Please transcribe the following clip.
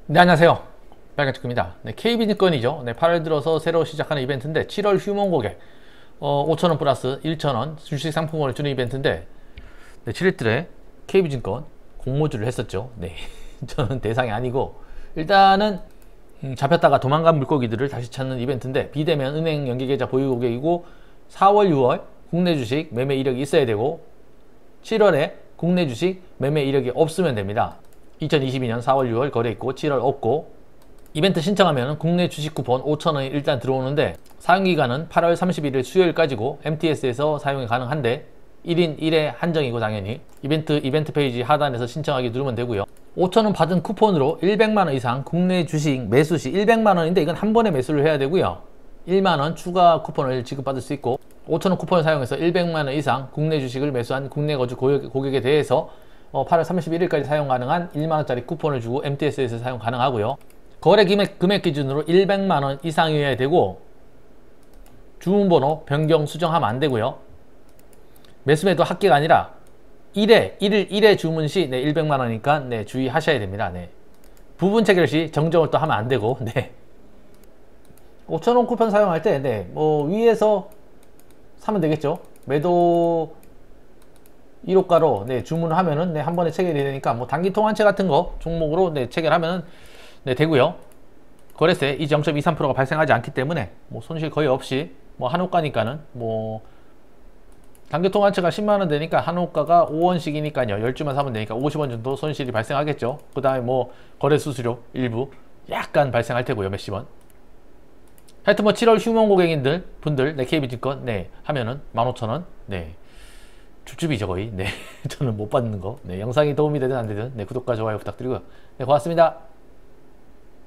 네, 안녕하세요. 빨간축구입니다. 네, KB증권이죠. 네, 8월 들어서 새로 시작하는 이벤트인데 7월 휴먼 고객 5,000원 플러스 1,000원 주식 상품권을 주는 이벤트인데 네, 7일달에 KB증권 공모주를 했었죠. 네, 저는 대상이 아니고 일단은 잡혔다가 도망간 물고기들을 다시 찾는 이벤트인데 비대면 은행 연계계좌 보유 고객이고 4월, 6월 국내 주식 매매 이력이 있어야 되고 7월에 국내 주식 매매 이력이 없으면 됩니다. 2022년 4월, 6월 거래 있고 7월 없고 이벤트 신청하면 국내 주식 쿠폰 5,000원이 일단 들어오는데 사용기간은 8월 31일 수요일까지고 MTS에서 사용이 가능한데 1인 1회 한정이고 당연히 이벤트 페이지 하단에서 신청하기 누르면 되고요. 5,000원 받은 쿠폰으로 100만원 이상 국내 주식 매수 시 100만원인데 이건 한 번에 매수를 해야 되고요. 1만원 추가 쿠폰을 지급받을 수 있고 5,000원 쿠폰을 사용해서 100만원 이상 국내 주식을 매수한 국내 거주 고객에 대해서 8월 31일까지 사용 가능한 1만원짜리 쿠폰을 주고 MTS에서 사용 가능하고요. 거래 금액 기준으로 100만원 이상이어야 되고 주문번호 변경 수정하면 안 되고요. 매수매도 합계가 아니라 1회 주문 시 100만원이니까 주의하셔야 됩니다. 부분 체결 시 정정을 또 하면 안 되고 5,000원 쿠폰 사용할 때 위에서 사면 되겠죠. 매도 1호가로 주문을 하면은 한 번에 체결이 되니까 단기 통환채 같은 거 종목으로 체결하면은 되고요. 거래세 0.23%가 발생하지 않기 때문에 손실 거의 없이 한호가니까는 단기 통환채가 10만원 되니까 한호가가 5원씩이니까요. 10주만 사면 되니까 50원 정도 손실이 발생하겠죠. 그 다음에 거래 수수료 일부 약간 발생할 테고요. 몇십원. 하여튼 7월 휴먼 고객님들 분들 KB증권 하면은 15,000원 줍줍이죠 거의. 저는 못 받는 거. 영상이 도움이 되든 안 되든 구독과 좋아요 부탁드리고요. 고맙습니다.